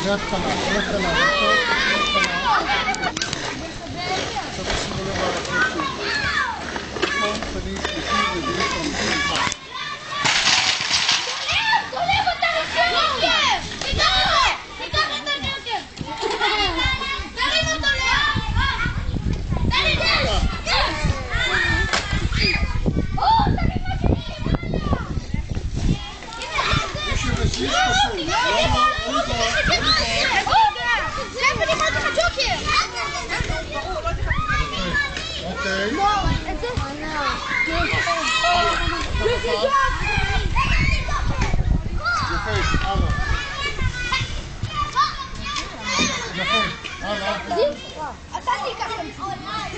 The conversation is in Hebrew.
מההתחלה, מההתחלה. עכשיו תשימו לב על הקטע. נכון, שני, שלישי, רביעי, חמישי. דולים אותה רשמיקר! תיקח את הנקר! תרים אותו לאט! תרים דש! תרים משהו! זה בניחת לך ג'וקר! אוקיי. יפה, הלאה. יפה, הלאה. אתה תיקח את זה.